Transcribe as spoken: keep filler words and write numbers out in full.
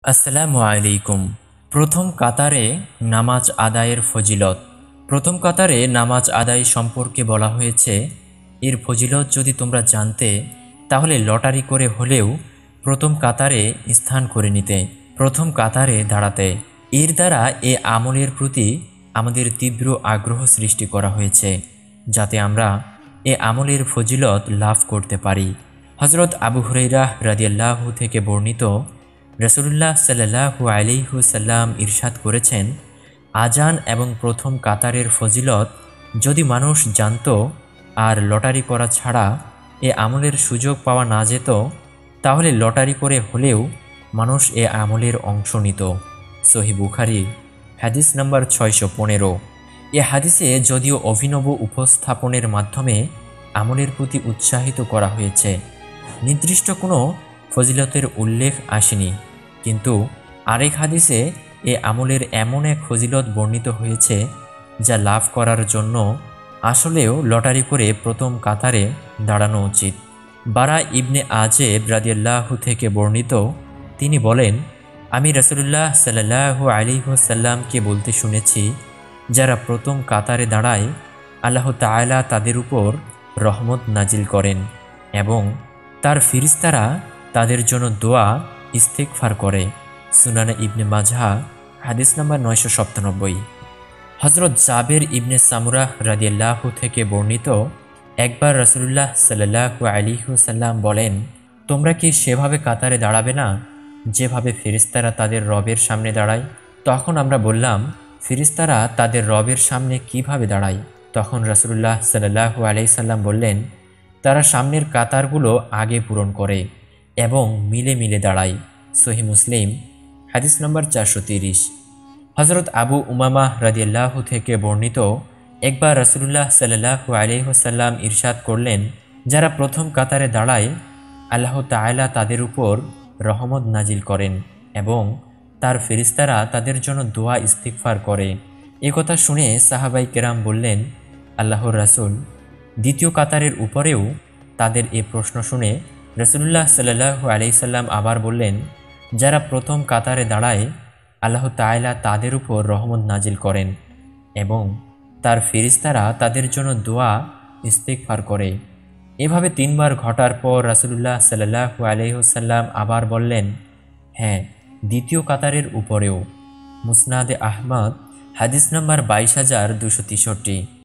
আসসালামু আলাইকুম। প্রথম কাতারে নামাজ আদায়ের ফজিলত। প্রথম কাতারে নামাজ আদায় সম্পর্কে বলা হয়েছে, এর ফজিলত যদি তোমরা জানতে তাহলে লটারি করে হলেও প্রথম কাতারে স্থান করে নিতে, প্রথম কাতারে দাঁড়াতে। এর দ্বারা এ আমলের প্রতি আমাদের তীব্র আগ্রহ সৃষ্টি করা হয়েছে, যাতে আমরা এ আমলের ফজিলত লাভ করতে পারি। হজরত আবু হুরাইরা রাদিয়াল্লাহু থেকে বর্ণিত, রাসূলুল্লাহ সাল্লাল্লাহু আলাইহি সাল্লাম ইরশাদ করেছেন, আজান এবং প্রথম কাতারের ফজিলত যদি মানুষ জানত আর লটারি করা ছাড়া এ আমলের সুযোগ পাওয়া না যেত, তাহলে লটারি করে হলেও মানুষ এ আমলের অংশ নিত। সহিহ বুখারী হাদিস নাম্বার ছয়শো পনেরো। এ হাদিসে যদিও অভিনব উপস্থাপনের মাধ্যমে আমলের প্রতি উৎসাহিত করা হয়েছে, নির্দিষ্ট কোনো ফজিলতের উল্লেখ আসেনি, কিন্তু আরেক হাদিসে এ আমলের এমন এক ফজিলত বর্ণিত হয়েছে যা লাভ করার জন্য আসলেও লটারি করে প্রথম কাতারে দাঁড়ানো উচিত। বারা ইবনে আজেব রাদিয়াল্লাহু থেকে বর্ণিত, তিনি বলেন, আমি রাসূলুল্লাহ সাল্লাল্লাহু আলাইহি ওয়াসাল্লামকে বলতে শুনেছি, যারা প্রথম কাতারে দাঁড়ায় আল্লাহ তাআলা তাদের উপর রহমত নাজিল করেন এবং তার ফিরিস্তারা তাদের জন্য দোয়া ইস্তেগফার করে। সুনানে ইবনে মাজাহ হাদিস নাম্বার নয়শো সাতানব্বই। হজরত জাবের ইবনে সামুরাহ রাদিয়াল্লাহু থেকে বর্ণিত, একবার রাসূলুল্লাহ সাল্লাল্লাহু আলাইহি ওয়াসাল্লাম বলেন, তোমরা কি সেভাবে কাতারে দাঁড়াবে না যেভাবে ফেরেশতারা তাদের রবের সামনে দাঁড়ায়? তখন আমরা বললাম, ফেরেশতারা তাদের রবের সামনে কিভাবে দাঁড়ায়? তখন রাসূলুল্লাহ সাল্লাল্লাহু আলাইহি সাল্লাম বললেন, তারা সামনের কাতারগুলো আগে পূরণ করে এবং মিলে মিলে দাঁড়ায়। সহিহ মুসলিম হাদিস নম্বর চারশো তিরিশ। হজরত আবু উমামা রাদিয়াল্লাহু থেকে বর্ণিত, একবার রাসূলুল্লাহ সাল্লাল্লাহু আলাইহি ওয়াসাল্লাম ইরশাদ করলেন, যারা প্রথম কাতারে দাঁড়ায় আল্লাহ তাআলা তাদের উপর রহমত নাজিল করেন এবং তার ফেরেশতারা তাদের জন্য দোয়া ইস্তিগফার করে। এ কথা শুনে সাহাবাই কেরাম বললেন, আল্লাহর রাসূল, দ্বিতীয় কাতারের উপরেও? তাদের এ প্রশ্ন শুনে রাসূলুল্লাহ সাল্লাল্লাহু আলাইহি সাল্লাম আবার বললেন, যারা প্রথম কাতারে দাঁড়ায় আল্লাহ তাআলা তাদের উপর রহমত নাজিল করেন এবং তার ফেরেশতারা তাদের জন্য দোয়া ইস্তেগফার করে। এভাবে তিনবার ঘটার পর রাসূলুল্লাহ সাল্লাল্লাহু আলাইহি ওয়াসাল্লাম আবার বললেন, হ্যাঁ, দ্বিতীয় কাতারের উপরেও। মুসনাদে আহমদ হাদিস নাম্বার বাইশ হাজার দুশো তেষট্টি।